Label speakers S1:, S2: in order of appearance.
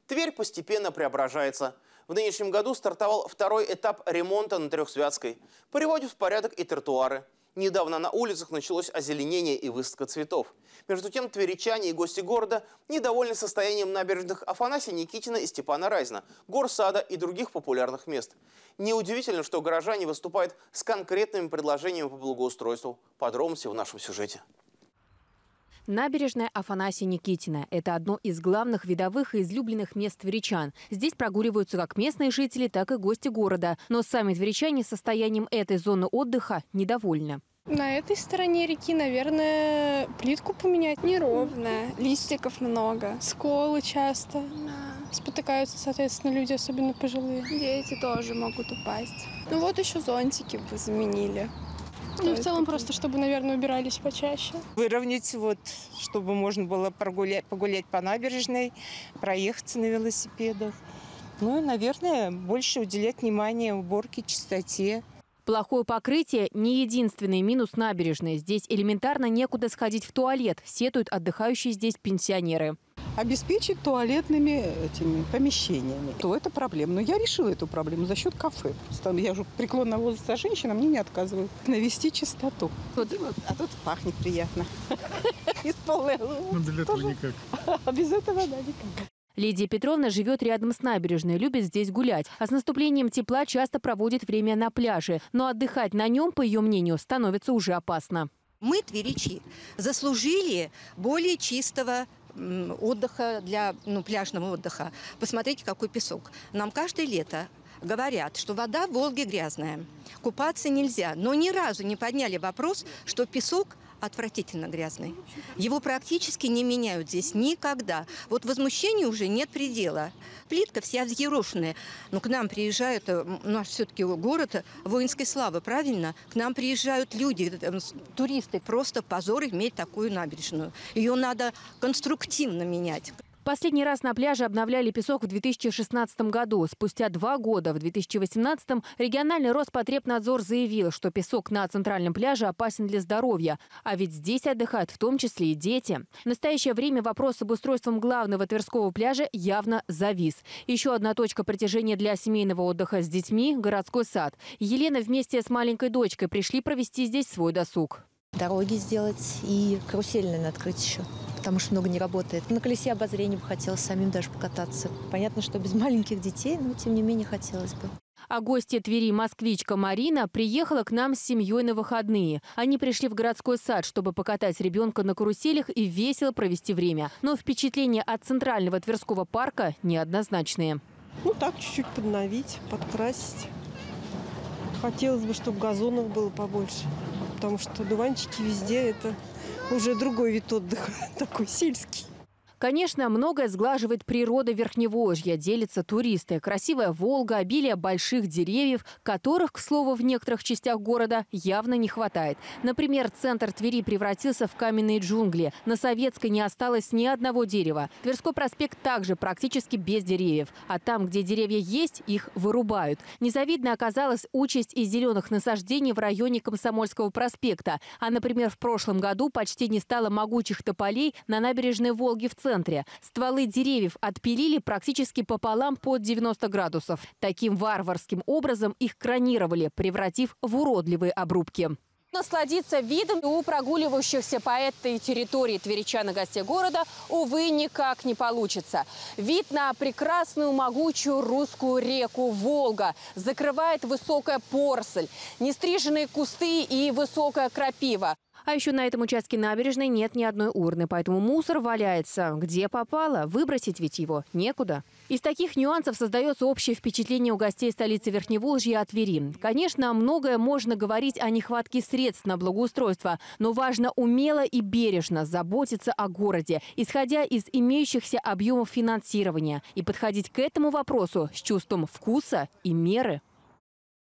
S1: Тверь постепенно преображается. В нынешнем году стартовал второй этап ремонта на Трехсвятской. Приводят в порядок и тротуары. Недавно на улицах началось озеленение и высадка цветов. Между тем, тверичане и гости города недовольны состоянием набережных Афанасия Никитина и Степана Разина, Горсада и других популярных мест. Неудивительно, что горожане выступают с конкретными предложениями по благоустройству. Подробности в нашем сюжете.
S2: Набережная Афанасия Никитина – это одно из главных видовых и излюбленных мест тверичан. Здесь прогуливаются как местные жители, так и гости города. Но сами тверичане состоянием этой зоны отдыха недовольны.
S3: На этой стороне реки, наверное, плитку поменять.
S4: Неровно, листиков много.
S3: Сколы часто.
S4: Да.
S3: Спотыкаются, соответственно, люди, особенно пожилые.
S4: Дети тоже могут упасть. Ну вот еще зонтики бы заменили.
S3: Ну, в целом просто, чтобы, наверное, убирались почаще.
S5: Выровнять, чтобы можно было погулять по набережной, проехаться на велосипедах. Ну и, наверное, больше уделять внимание уборке, чистоте.
S2: Плохое покрытие – не единственный минус набережной. Здесь элементарно некуда сходить в туалет, сетуют отдыхающие здесь пенсионеры.
S6: Обеспечить туалетными помещениями. То это проблема. Но я решила эту проблему за счет кафе. Я же преклонного возраста женщина, мне не отказывают. Навести чистоту. А тут пахнет приятно. Из полной.
S7: Ну, без этого никак.
S6: А без этого, да, никак.
S2: Лидия Петровна живет рядом с набережной, любит здесь гулять. А с наступлением тепла часто проводит время на пляже. Но отдыхать на нем, по ее мнению, становится уже опасно.
S8: Мы, тверичи, заслужили более чистого отдыха, для пляжного отдыха. Посмотрите, какой песок. Нам каждое лето говорят, что вода в Волге грязная, купаться нельзя. Но ни разу не подняли вопрос, что песок отвратительно грязный. Его практически не меняют здесь никогда. Вот возмущению уже нет предела. Плитка вся взъерошенная. Но к нам приезжают, у нас все-таки город воинской славы, правильно? К нам приезжают люди, туристы. Просто позор иметь такую набережную. Ее надо конструктивно менять.
S2: Последний раз на пляже обновляли песок в 2016 году. Спустя 2 года, в 2018, региональный Роспотребнадзор заявил, что песок на центральном пляже опасен для здоровья. А ведь здесь отдыхают в том числе и дети. В настоящее время вопрос об устройстве главного Тверского пляжа явно завис. Еще одна точка притяжения для семейного отдыха с детьми – городской сад. Елена вместе с маленькой дочкой пришли провести здесь свой досуг.
S9: Дороги сделать и карусельные надо открыть еще, потому что много не работает. На колесе обозрения бы хотелось самим даже покататься. Понятно, что без маленьких детей, но тем не менее хотелось бы.
S2: А гостья Твери, москвичка Марина, приехала к нам с семьей на выходные. Они пришли в городской сад, чтобы покатать ребенка на каруселях и весело провести время. Но впечатления от центрального Тверского парка неоднозначные.
S10: Ну так, чуть-чуть подновить, подкрасить. Хотелось бы, чтобы газонов было побольше. Потому что дуванчики везде – это уже другой вид отдыха, такой сельский.
S2: Конечно, многое сглаживает природа Верхневолжья, делятся туристы. Красивая Волга, обилие больших деревьев, которых, к слову, в некоторых частях города явно не хватает. Например, центр Твери превратился в каменные джунгли. На Советской не осталось ни одного дерева. Тверской проспект также практически без деревьев. А там, где деревья есть, их вырубают. Незавидно оказалась участь и зеленых насаждений в районе Комсомольского проспекта. А, например, в прошлом году почти не стало могучих тополей на набережной Волги в центре. Стволы деревьев отпилили практически пополам под 90 градусов. Таким варварским образом их кронировали, превратив в уродливые обрубки. Насладиться видом у прогуливающихся по этой территории тверичан и гостей города, увы, никак не получится. Вид на прекрасную могучую русскую реку Волга закрывает высокая поросль, нестриженные кусты и высокая крапива. А еще на этом участке набережной нет ни одной урны, поэтому мусор валяется. Где попало, выбросить ведь его некуда. Из таких нюансов создается общее впечатление у гостей столицы Верхневолжья от Твери. Конечно, многое можно говорить о нехватке средств на благоустройство, но важно умело и бережно заботиться о городе, исходя из имеющихся объемов финансирования, и подходить к этому вопросу с чувством вкуса и меры.